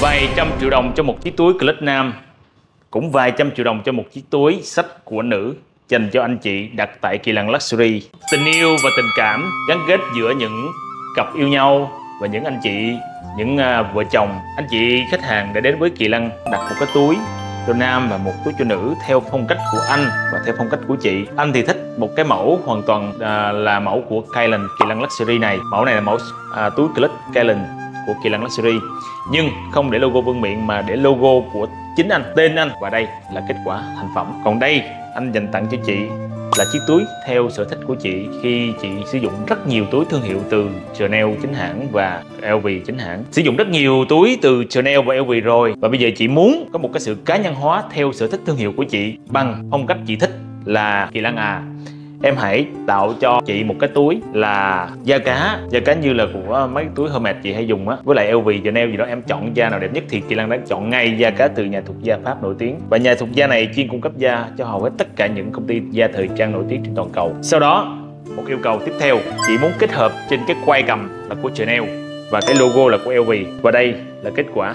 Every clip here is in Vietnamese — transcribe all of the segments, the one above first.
Vài trăm triệu đồng cho một chiếc túi Clutch nam, cũng vài trăm triệu đồng cho một chiếc túi xách của nữ dành cho anh chị đặt tại Kỳ Lân Luxury. Tình yêu và tình cảm gắn kết giữa những cặp yêu nhau và những anh chị, những vợ chồng. Anh chị khách hàng đã đến với Kỳ Lân đặt một cái túi cho nam và một túi cho nữ theo phong cách của anh và theo phong cách của chị. Anh thì thích một cái mẫu hoàn toàn là mẫu của Kỳ Lân Luxury này. Mẫu này là mẫu túi Clutch Kylan của Kỳ Lân Luxury, nhưng không để logo vương miện mà để logo của chính anh, tên anh, và đây là kết quả thành phẩm. Còn đây anh dành tặng cho chị là chiếc túi theo sở thích của chị khi chị sử dụng rất nhiều túi thương hiệu từ Chanel chính hãng và LV chính hãng. Sử dụng rất nhiều túi từ Chanel và LV rồi, và bây giờ chị muốn có một cái sự cá nhân hóa theo sở thích thương hiệu của chị bằng phong cách chị thích là Kỳ Lân em hãy tạo cho chị một cái túi là da cá như là của mấy túi Hermes chị hay dùng á, với lại LV, Chanel gì đó, em chọn da nào đẹp nhất thì Kỳ Lân đã chọn ngay da cá từ nhà thuộc da Pháp nổi tiếng, và nhà thuộc da này chuyên cung cấp da cho hầu hết tất cả những công ty da thời trang nổi tiếng trên toàn cầu. Sau đó một yêu cầu tiếp theo, chị muốn kết hợp trên cái quai cầm là của Chanel và cái logo là của LV, và đây là kết quả.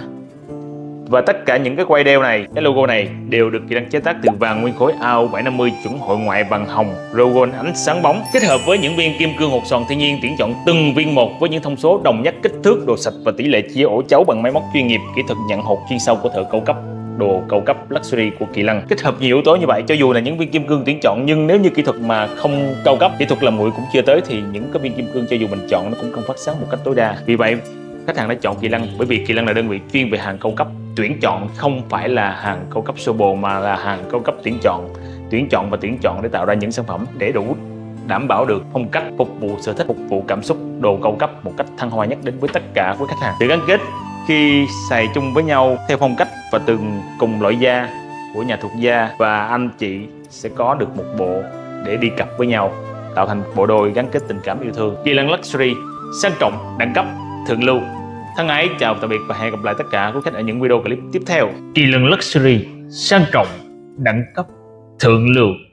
Và tất cả những cái quai đeo này, cái logo này đều được Kỳ Lân chế tác từ vàng nguyên khối AO750 chuẩn hội ngoại vàng hồng, logo ánh sáng bóng, kết hợp với những viên kim cương hột xoàn thiên nhiên, tuyển chọn từng viên một với những thông số đồng nhất, kích thước, độ sạch và tỷ lệ chia ổ chấu bằng máy móc chuyên nghiệp, kỹ thuật nhận hột chuyên sâu của thợ cao cấp, đồ cao cấp luxury của Kỳ Lân. Kết hợp nhiều yếu tố như vậy, cho dù là những viên kim cương tuyển chọn, nhưng nếu như kỹ thuật mà không cao cấp, kỹ thuật làm nguội cũng chưa tới, thì những cái viên kim cương cho dù mình chọn nó cũng không phát sáng một cách tối đa. Vì vậy khách hàng đã chọn Kỳ Lân bởi vì Kỳ Lân là đơn vị chuyên về hàng cao cấp. Tuyển chọn không phải là hàng cao cấp sơ bộ mà là hàng cao cấp tuyển chọn để tạo ra những sản phẩm để đủ đảm bảo được phong cách, phục vụ sở thích, phục vụ cảm xúc, đồ cao cấp một cách thăng hoa nhất đến với tất cả quý khách hàng. Sự gắn kết khi xài chung với nhau theo phong cách và cùng loại da của nhà thuộc da, và anh chị sẽ có được một bộ để đi cặp với nhau, tạo thành bộ đôi gắn kết tình cảm yêu thương. Kỳ Lân Luxury, sang trọng, đẳng cấp, thượng lưu. Thân ái chào tạm biệt và hẹn gặp lại tất cả quý khách ở những video clip tiếp theo. Kỳ Lân Luxury, sang trọng, đẳng cấp, thượng lưu.